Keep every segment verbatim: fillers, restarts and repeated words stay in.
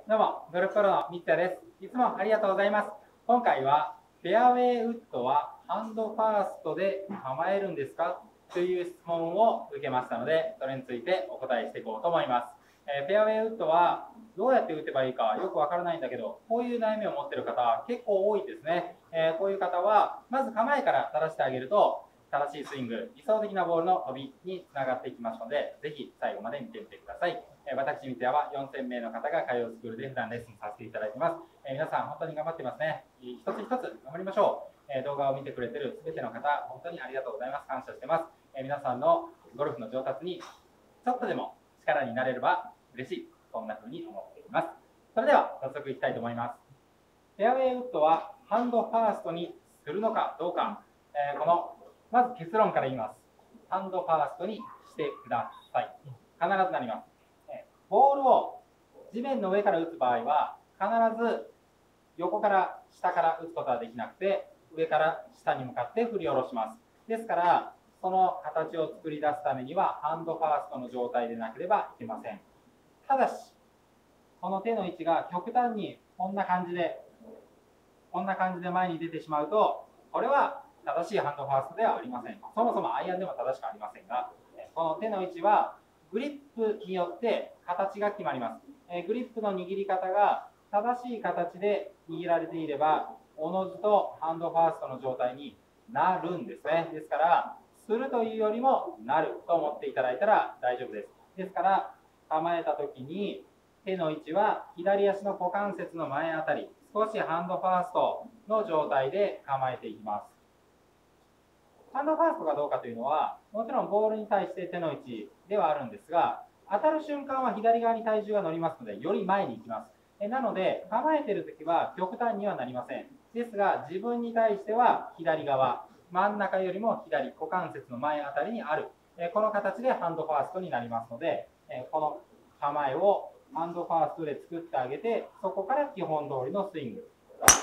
どうも、ゴルフプロの三田です。いつもありがとうございます。今回は、フェアウェイウッドはハンドファーストで構えるんですかという質問を受けましたので、それについてお答えしていこうと思います。えー、フェアウェイウッドはどうやって打てばいいかよくわからないんだけど、こういう悩みを持っている方結構多いですね。えー、こういう方は、まず構えから正してあげると、正しいスイング、理想的なボールの飛びにつながっていきますので、ぜひ最後まで見てみてください。えー、私、三ツ矢はよんせんめいの方が通うスクールで普段レッスンさせていただいています。えー、皆さん、本当に頑張ってますね。一つ一つ頑張りましょう。えー、動画を見てくれているすべての方、本当にありがとうございます。感謝してます。えー、皆さんのゴルフの上達にちょっとでも力になれれば嬉しい。そんな風に思っています。それでは、早速いきたいと思います。フェアウェイウッドはハンドファーストにするのかどうか、えー、このまず結論から言います。ハンドファーストにしてください。必ずなります。ボールを地面の上から打つ場合は、必ず横から下から打つことはできなくて、上から下に向かって振り下ろします。ですから、その形を作り出すためには、ハンドファーストの状態でなければいけません。ただし、この手の位置が極端にこんな感じで、こんな感じで前に出てしまうと、これは正しいハンドファーストではありません。そもそもアイアンでも正しくありませんが、この手の位置はグリップによって形が決まります。グリップの握り方が正しい形で握られていれば、おのずとハンドファーストの状態になるんですね。ですから、するというよりもなると思っていただいたら大丈夫です。ですから、構えた時に手の位置は左足の股関節の前あたり、少しハンドファーストの状態で構えていきます。ハンドファーストかどうかというのは、もちろんボールに対して手の位置ではあるんですが、当たる瞬間は左側に体重が乗りますので、より前に行きます。えなので、構えているときは極端にはなりません。ですが、自分に対しては左側、真ん中よりも左、股関節の前あたりにある。えこの形でハンドファーストになりますので、えこの構えをハンドファーストで作ってあげて、そこから基本通りのスイング。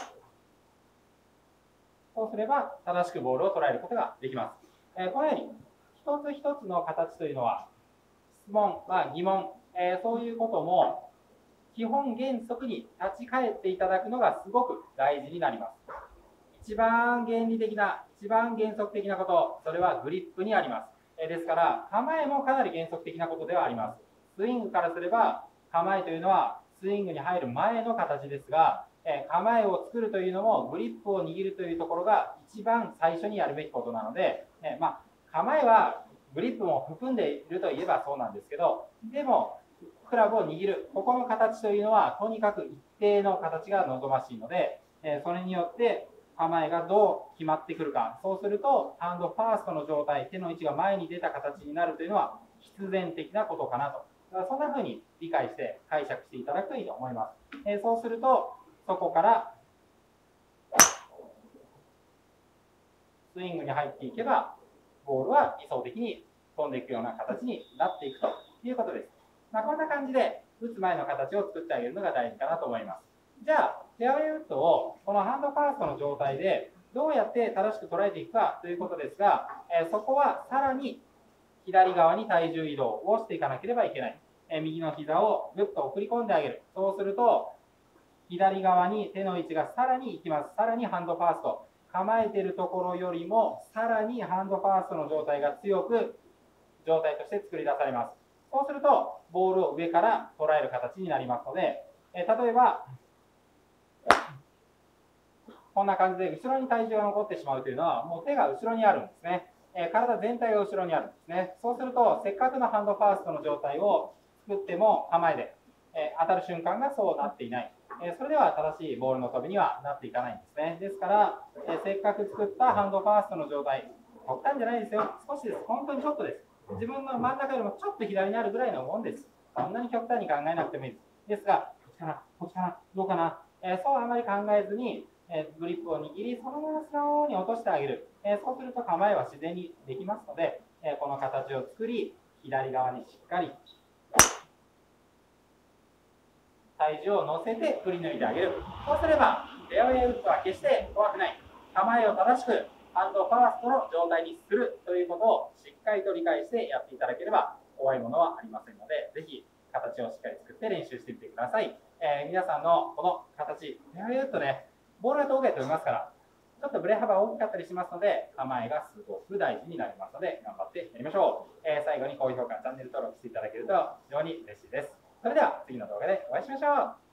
そうすれば正しくボールを捉えることができます。えー、このように一つ一つの形というのは質問、まあ、疑問、えー、そういうことも基本原則に立ち返っていただくのがすごく大事になります。一番原理的な、一番原則的なこと、それはグリップにあります。えー、ですから構えもかなり原則的なことではあります。スイングからすれば構えというのはスイングに入る前の形ですが、構えを作るというのもグリップを握るというところが一番最初にやるべきことなので、まあ、構えはグリップも含んでいるといえばそうなんですけど、でもクラブを握るここの形というのはとにかく一定の形が望ましいので、それによって構えがどう決まってくるか、そうするとハンドファーストの状態、手の位置が前に出た形になるというのは必然的なことかなと。そんな風に理解して解釈していただくといいと思います。えそうすると、そこからスイングに入っていけば、ボールは理想的に飛んでいくような形になっていくということです。まあ、こんな感じで、打つ前の形を作ってあげるのが大事かなと思います。じゃあ、フェアウェイウッドをこのハンドファーストの状態でどうやって正しく捉えていくかということですが、えそこはさらに左側に体重移動をしていかなければいけない。え右の膝をぐっと送り込んであげる。そうすると、左側に手の位置がさらに行きます。さらにハンドファースト。構えているところよりもさらにハンドファーストの状態が強く状態として作り出されます。そうすると、ボールを上から捉える形になりますので、え例えば、こんな感じで後ろに体重が残ってしまうというのは、もう手が後ろにあるんですね。え体全体が後ろにあるんですね。そうすると、せっかくのハンドファーストの状態を作っても構えで、え当たる瞬間がそうなっていない。えそれでは正しいボールの飛びにはなっていかないんですね。ですから、えせっかく作ったハンドファーストの状態、極端じゃないですよ。少しです。本当にちょっとです。自分の真ん中よりもちょっと左にあるぐらいのもんです。そんなに極端に考えなくてもいいです。ですが、こっちかな、こっちかな、どうかな、えー、そうあまり考えずに、えー、グリップを握り、そのままスローに落としてあげる。えー、そうすると構えは自然にできますので、えー、この形を作り、左側にしっかり体重を乗せて振り抜いてあげる。そうすれば、フェアウェイウッドは決して怖くない。構えを正しく、ハンドファーストの状態にするということをしっかりと理解してやっていただければ怖いものはありませんので、ぜひ形をしっかり作って練習してみてください。ええー、皆さんのこの形、フェアウェイウッドね、ボールが遠くへ飛びますから、ちょっとブレ幅が大きかったりしますので、構えがすごく大事になりますので、頑張ってやりましょう。えー、最後に高評価、チャンネル登録していただけると非常に嬉しいです。それでは次の動画でお会いしましょう。